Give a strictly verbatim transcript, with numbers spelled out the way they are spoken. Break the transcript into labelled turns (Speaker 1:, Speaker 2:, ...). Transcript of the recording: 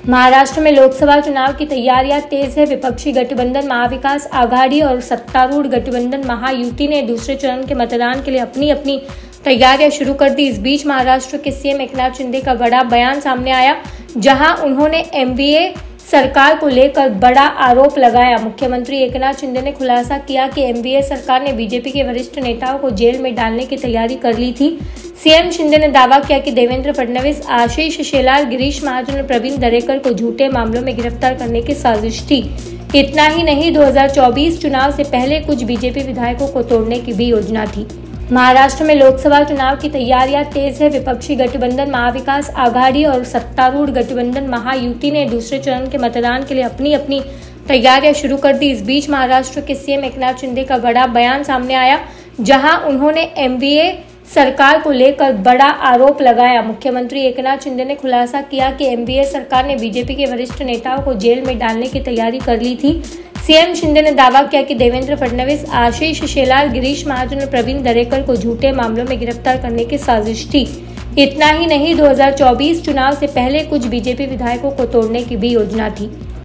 Speaker 1: महाराष्ट्र में लोकसभा चुनाव की तैयारियां तेज है। विपक्षी गठबंधन महाविकास आघाड़ी और सत्तारूढ़ गठबंधन महायुति ने दूसरे चरण के मतदान के लिए अपनी अपनी तैयारियां शुरू कर दी। इस बीच महाराष्ट्र के सीएम एकनाथ शिंदे का बड़ा बयान सामने आया, जहां उन्होंने एनडीए सरकार को लेकर बड़ा आरोप लगाया। मुख्यमंत्री एकनाथ शिंदे ने खुलासा किया कि एनडीए सरकार ने बीजेपी के वरिष्ठ नेताओं को जेल में डालने की तैयारी कर ली थी। सीएम शिंदे ने दावा किया कि देवेंद्र फडणवीस, आशीष शेलार, गिरीश महाजन और प्रवीण दरेकर को झूठे मामलों में गिरफ्तार करने की साजिश थी। इतना ही नहीं, दो हज़ार चौबीस चुनाव से पहले कुछ बीजेपी विधायकों को तोड़ने की भी योजना थी। महाराष्ट्र में लोकसभा चुनाव की तैयारियां तेज है। विपक्षी गठबंधन महाविकास आघाड़ी और सत्तारूढ़ गठबंधन महायुति ने दूसरे चरण के मतदान के लिए अपनी अपनी तैयारियां शुरू कर दी। इस बीच महाराष्ट्र के सीएम एकनाथ शिंदे का बड़ा बयान सामने आया, जहां उन्होंने एनडीए सरकार को लेकर बड़ा आरोप लगाया। मुख्यमंत्री एकनाथ शिंदे ने खुलासा किया कि एनडीए सरकार ने बीजेपी के वरिष्ठ नेताओं को जेल में डालने की तैयारी कर ली थी। सीएम शिंदे ने दावा किया कि देवेंद्र फडणवीस, आशीष शेलार, गिरीश महाजन और प्रवीण दरेकर को झूठे मामलों में गिरफ्तार करने की साजिश थी। इतना ही नहीं, दो हज़ार चौबीस चुनाव से पहले कुछ बीजेपी विधायकों को तोड़ने की भी योजना थी।